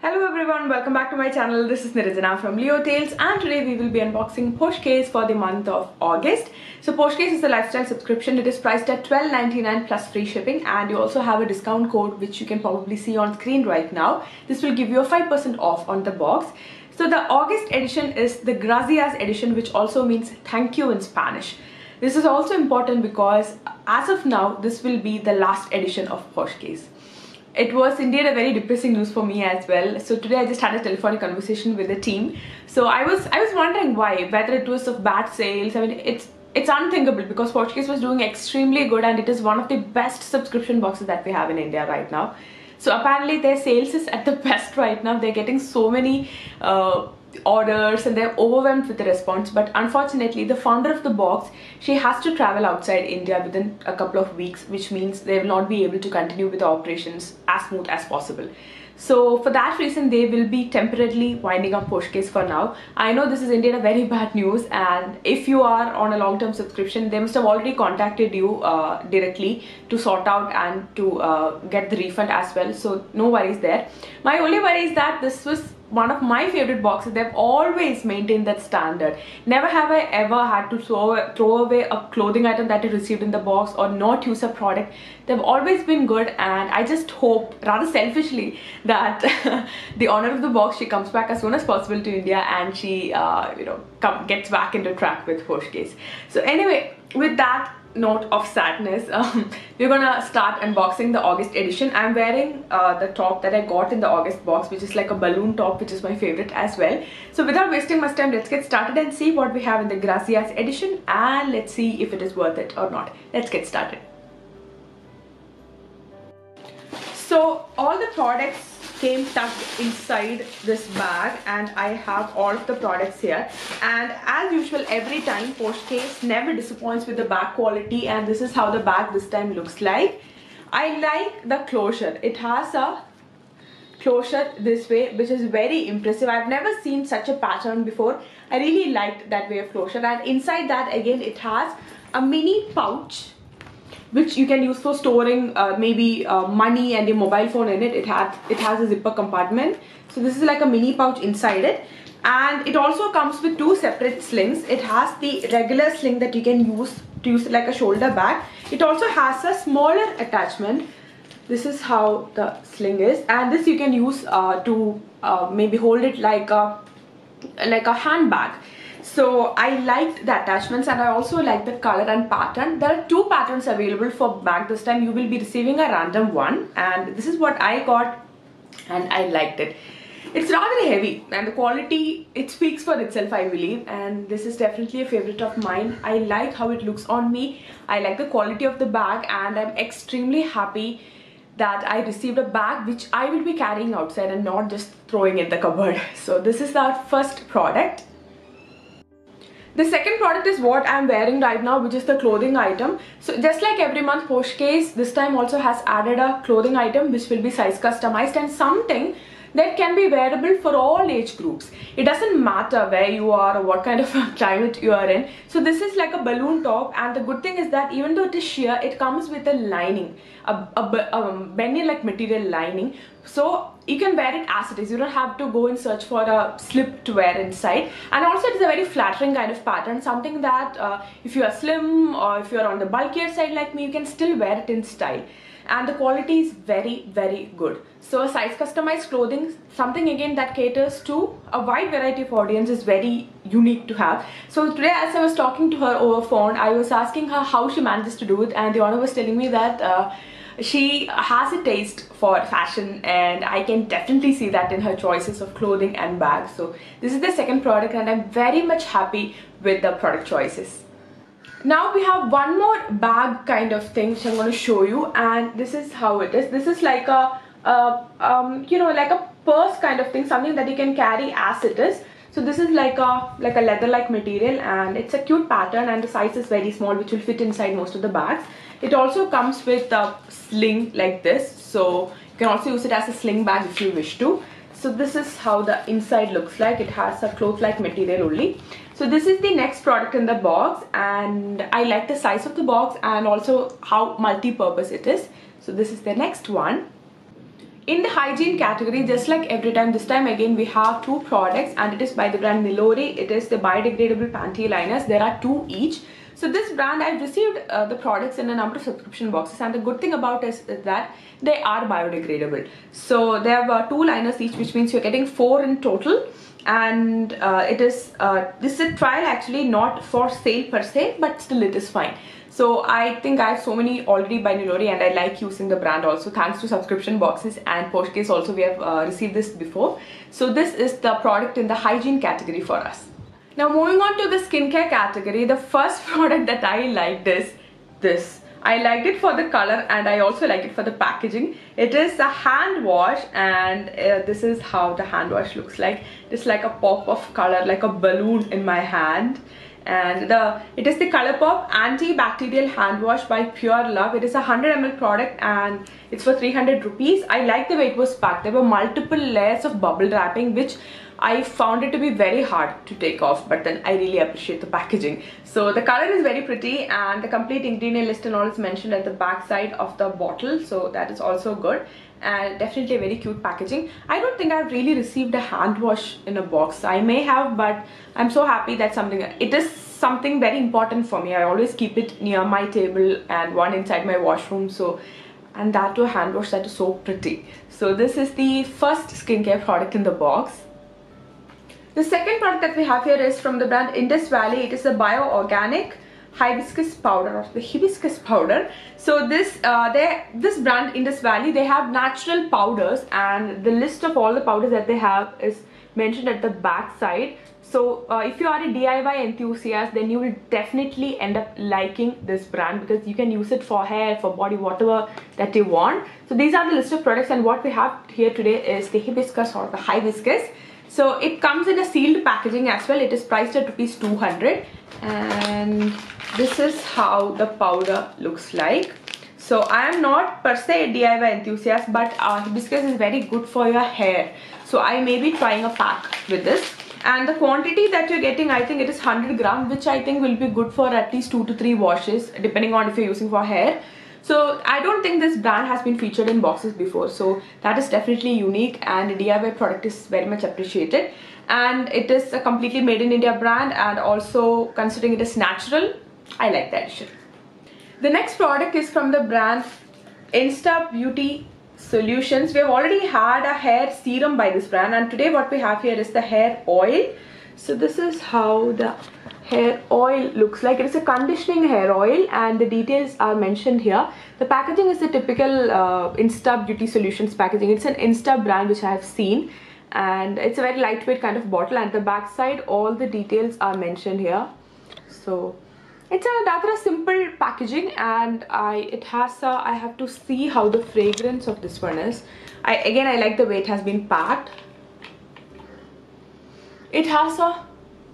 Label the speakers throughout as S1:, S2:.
S1: Hello everyone, welcome back to my channel. This is Niranjana from Leo Tales, and today we will be unboxing Poshcase for the month of August. So Poshcase is a lifestyle subscription. It is priced at $12.99 plus free shipping, and you also have a discount code which you can probably see on screen right now. This will give you a 5% off on the box. So the August edition is the Gracias edition, which also means thank you in Spanish. This is also important because as of now, this will be the last edition of Poshcase. It was indeed a very depressing news for me as well. So today I just had a telephonic conversation with the team. So I was wondering why, whether it was of bad sales. I mean, it's unthinkable because Poshcase was doing extremely good, and it is one of the best subscription boxes that we have in India right now. So apparently their sales is at the best right now. They're getting so many orders and they're overwhelmed with the response, but unfortunately the founder of the box, she has to travel outside India within a couple of weeks, which means they will not be able to continue with the operations as smooth as possible. So for that reason, they will be temporarily winding up Poshcase for now. I know this is indeed a very bad news, and if you are on a long-term subscription, they must have already contacted you directly to sort out and to get the refund as well. So no worries there. My only worry is that this was one of my favorite boxes. They've always maintained that standard. Never have I ever had to throw away a clothing item that I received in the box or not use a product. They've always been good, and I just hope, rather selfishly, that the owner of the box, she comes back as soon as possible to India and she gets back into track with Poshcase. So anyway, with that note of sadness, we're gonna start unboxing the August edition. I'm wearing the top that I got in the August box, which is like a balloon top, which is my favorite as well. So without wasting much time, let's get started and see what we have in the Gracias edition, and let's see if it is worth it or not. Let's get started. So all the products came tucked inside this bag, and I have all of the products here. And as usual, every time Poshcase never disappoints with the bag quality, and this is how the bag this time looks like. I like the closure. It has a closure this way, which is very impressive. I've never seen such a pattern before. I really liked that way of closure, and inside that again it has a mini pouch which you can use for storing maybe money and your mobile phone in it. It has a zipper compartment. So this is like a mini pouch inside it. And it also comes with two separate slings. It has the regular sling that you can use to use it like a shoulder bag. It also has a smaller attachment. This is how the sling is. And this you can use to maybe hold it like a handbag. So I liked the attachments, and I also like the color and pattern. There are two patterns available for bag this time. You will be receiving a random one, and this is what I got, and I liked it. It's rather heavy, and the quality, it speaks for itself, I believe, and this is definitely a favorite of mine. I like how it looks on me. I like the quality of the bag, and I'm extremely happy that I received a bag which I will be carrying outside and not just throwing in the cupboard. So this is our first product. The second product is what I'm wearing right now, which is the clothing item. So just like every month, Poshcase this time also has added a clothing item which will be size customized, and something that can be wearable for all age groups. It doesn't matter where you are or what kind of climate you are in. So this is like a balloon top, and the good thing is that even though it is sheer, it comes with a lining, a bendy like material lining. So you can wear it as it is. You don't have to go and search for a slip to wear inside. And also it is a very flattering kind of pattern, something that if you are slim or if you are on the bulkier side like me, you can still wear it in style. And the quality is very, very good. So a size customized clothing, something again that caters to a wide variety of audience, is very unique to have. So today, as I was talking to her over phone, I was asking her how she manages to do it, and the owner was telling me that she has a taste for fashion, and I can definitely see that in her choices of clothing and bags. So this is the second product, and I'm very much happy with the product choices. Now we have one more bag kind of thing which I'm going to show you, and this is how it is. This is like a like a purse kind of thing, something that you can carry as it is. So this is like a leather-like material, and it's a cute pattern, and the size is very small, which will fit inside most of the bags. It also comes with a sling like this, so you can also use it as a sling bag if you wish to. So this is how the inside looks like. It has a cloth-like material only. So this is the next product in the box, and I like the size of the box and also how multi-purpose it is. So this is the next one. In the hygiene category, just like every time, this time again we have two products, and it is by the brand Nilori. It is the biodegradable panty liners. There are two each. So this brand, I've received the products in a number of subscription boxes, and the good thing about it is that they are biodegradable. So they have two liners each, which means you're getting 4 in total. And this is a trial, actually not for sale per se, but still it is fine. So I think I have so many already by Nilori, and I like using the brand also, thanks to subscription boxes and Postcase also. We have received this before. So this is the product in the hygiene category for us. Now moving on to the skincare category, the first product that I liked is this. I liked it for the color, and I also like it for the packaging. It is a hand wash, and this is how the hand wash looks like. It's like a pop of color, like a balloon in my hand. And it is the ColourPop antibacterial hand wash by Pure Love. It is a 100 ml product, and it's for 300 rupees. I like the way it was packed. There were multiple layers of bubble wrapping, which I found it to be very hard to take off, but then I really appreciate the packaging. So the color is very pretty, and the complete ingredient list and all is mentioned at the back side of the bottle, so that is also good. And definitely a very cute packaging. I don't think I've really received a hand wash in a box. I may have, but I'm so happy that it is something very important for me. I always keep it near my table and one inside my washroom. So, and that too, a hand wash that is so pretty. So this is the first skincare product in the box. The second product that we have here is from the brand Indus Valley. It is a bio-organic hibiscus powder, or the hibiscus powder. So this brand Indus Valley, they have natural powders, and the list of all the powders that they have is mentioned at the back side. So if you are a DIY enthusiast, then you will definitely end up liking this brand, because you can use it for hair, for body, whatever that you want. So these are the list of products, and what we have here today is the hibiscus, or the hibiscus. So it comes in a sealed packaging as well. It is priced at rupees 200, and this is how the powder looks like. So I am not per se a DIY enthusiast, but hibiscus is very good for your hair. So I may be trying a pack with this. And the quantity that you're getting, I think it is 100 grams, which I think will be good for at least 2 to 3 washes, depending on if you're using for hair. So I don't think this brand has been featured in boxes before, so that is definitely unique, and the DIY product is very much appreciated. And it is a completely made in India brand, and also considering it is natural, I like the addition. The next product is from the brand Insta Beauty Solutions. We have already had a hair serum by this brand, and today what we have here is the hair oil. So this is how the hair oil looks like. It is a conditioning hair oil, and the details are mentioned here. The packaging is the typical Insta Beauty Solutions packaging. It's an Insta brand which I have seen, and it's a very lightweight kind of bottle, and the back side all the details are mentioned here. So it's a rather simple packaging, and I have to see how the fragrance of this one is. I like the way it has been packed. It has a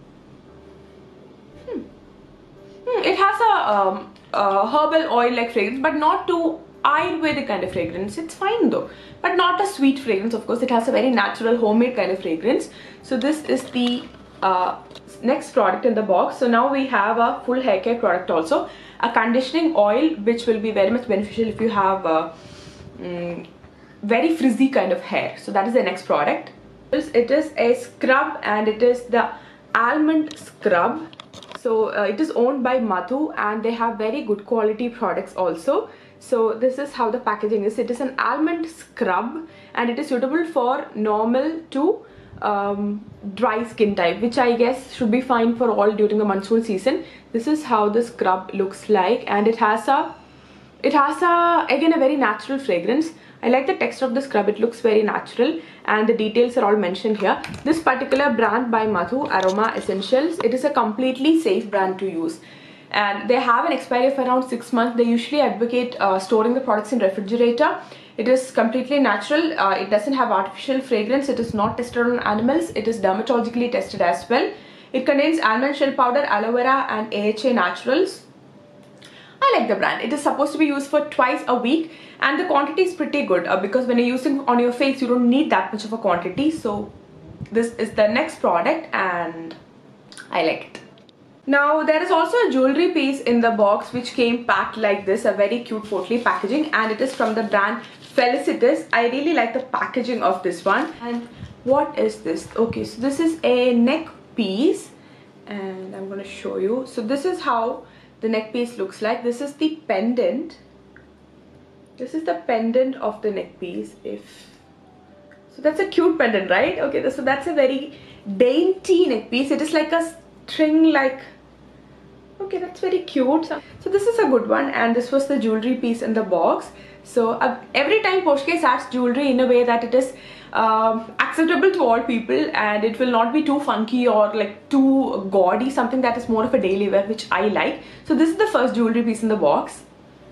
S1: herbal oil like fragrance, but not too Ayurvedic kind of fragrance. It's fine though, but not a sweet fragrance. Of course, it has a very natural homemade kind of fragrance. So this is the next product in the box. So now we have a full hair care product also, a conditioning oil, which will be very much beneficial if you have very frizzy kind of hair. So that is the next product. It is a scrub, and it is the almond scrub. So it is owned by Madhu, and they have very good quality products also. So this is how the packaging is. It is an almond scrub, and it is suitable for normal to dry skin type, which I guess should be fine for all during the monsoon season. This is how the scrub looks like, and it has again a very natural fragrance. I like the texture of the scrub. It looks very natural, and the details are all mentioned here. This particular brand by Madhu, Aroma Essentials, it is a completely safe brand to use, and they have an expiry of around 6 months. They usually advocate storing the products in refrigerator. It is completely natural. It doesn't have artificial fragrance. It is not tested on animals. It is dermatologically tested as well. It contains almond shell powder, aloe vera, and AHA naturals. I like the brand. It is supposed to be used for twice a week, and the quantity is pretty good because when you're using on your face, you don't need that much of a quantity. So this is the next product, and I like it. Now there is also a jewelry piece in the box which came packed like this, a very cute potly packaging, and it is from the brand Felicitas. I really like the packaging of this one. And what is this? Okay, so this is a neck piece and I'm going to show you. So this is how the neck piece looks like. This is the pendant. This is the pendant of the neck piece. So that's a cute pendant, right? Okay, so that's a very dainty neck piece. It is like a string, like, okay, that's very cute. So this is a good one, and this was the jewelry piece in the box. So every time Poshcase adds jewelry in a way that it is acceptable to all people, and it will not be too funky or like too gaudy, something that is more of a daily wear, which I like. So this is the first jewelry piece in the box.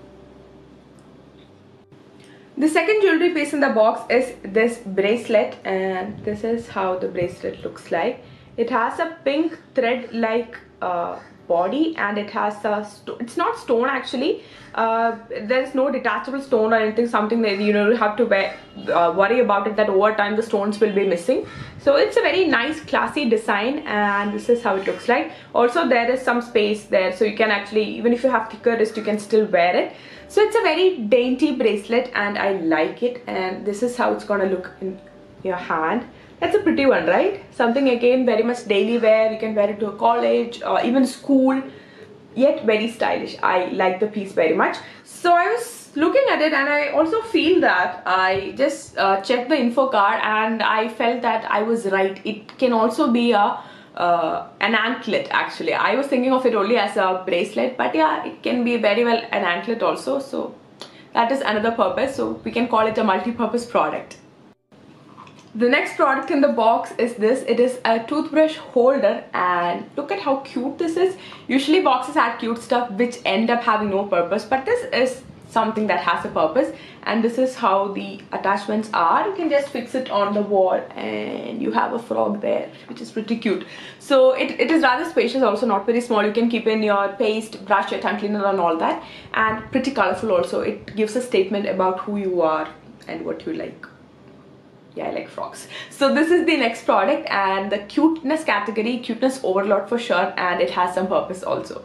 S1: The second jewelry piece in the box is this bracelet, and this is how the bracelet looks like. It has a pink thread like body, and it has a it's not stone actually. There's no detachable stone or anything, something that you have to worry about it that over time the stones will be missing. So it's a very nice classy design, and this is how it looks like. Also there is some space there, so you can actually, even if you have thicker wrist, you can still wear it. So it's a very dainty bracelet and I like it, and this is how it's gonna look in your hand. That's a pretty one, right? Something again very much daily wear. You can wear it to a college or even school, yet very stylish. I like the piece very much. So I was looking at it and I also feel that I just checked the info card and I felt that I was right. It can also be an anklet actually. I was thinking of it only as a bracelet, but yeah, it can be very well an anklet also. So that is another purpose. So we can call it a multi-purpose product. The next product in the box is this. It is a toothbrush holder, and look at how cute this is. Usually boxes add cute stuff which end up having no purpose, but this is something that has a purpose, and this is how the attachments are. You can just fix it on the wall and you have a frog there, which is pretty cute. So it is rather spacious, also not very small. You can keep in your paste, brush, your tongue cleaner and all that, and pretty colorful also. It gives a statement about who you are and what you like. Yeah, I like frogs. So this is the next product, and the cuteness category, cuteness overload for sure, and it has some purpose also.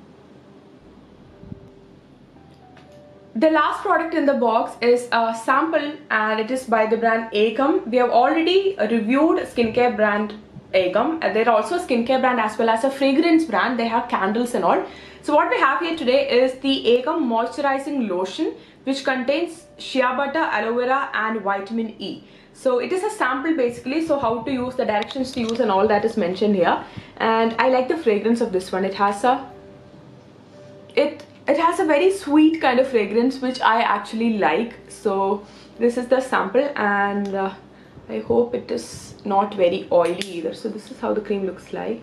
S1: The last product in the box is a sample, and it is by the brand Ekam. We have already reviewed skincare brand Ekam. They're also a skincare brand as well as a fragrance brand. They have candles and all. So what we have here today is the Ekam moisturizing lotion, which contains shea butter, aloe vera and vitamin E. So it is a sample basically, so how to use, the directions to use and all that is mentioned here. And I like the fragrance of this one. It has a very sweet kind of fragrance which I actually like. So this is the sample, and I hope it is not very oily either. So this is how the cream looks like.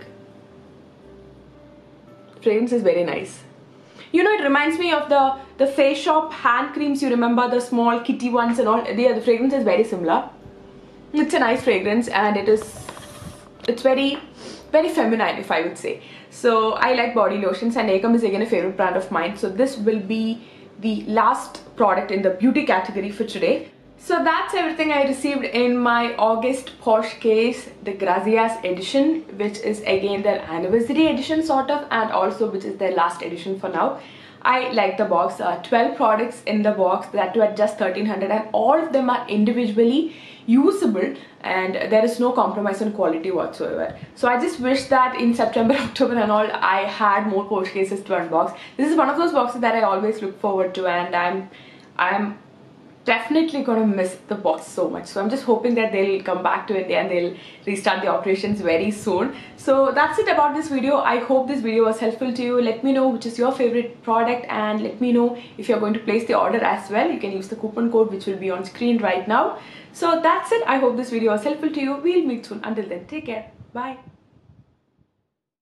S1: Fragrance is very nice. You know, it reminds me of the Face Shop hand creams. You remember the small kitty ones and all. Yeah, the fragrance is very similar. It's a nice fragrance, and it's very feminine, if I would say. So I like body lotions, and Ekam is again a favorite brand of mine. So this will be the last product in the beauty category for today. So that's everything I received in my August Poshcase, the Grazias edition, which is again their anniversary edition sort of, and also which is their last edition for now. I like the box. 12 products in the box, that too at just 1300, and all of them are individually usable, and there is no compromise on quality whatsoever. So I just wish that in September, October and all, I had more Poshcases to unbox. This is one of those boxes that I always look forward to, and I'm definitely gonna miss the box so much. So I'm just hoping that they'll come back to India and they'll restart the operations very soon. So that's it about this video. I hope this video was helpful to you. Let me know which is your favorite product, and let me know if you're going to place the order as well. You can use the coupon code which will be on screen right now. So that's it. I hope this video was helpful to you. We'll meet soon. Until then, take care. Bye.